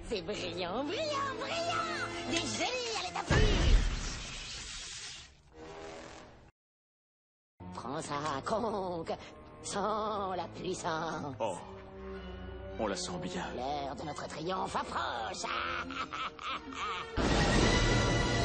C'est brillant, brillant, brillant. Des génies à l'état pur. Prends ça, conque. Sans la puissance. Oh, on la sent bien. L'heure de notre triomphe approche.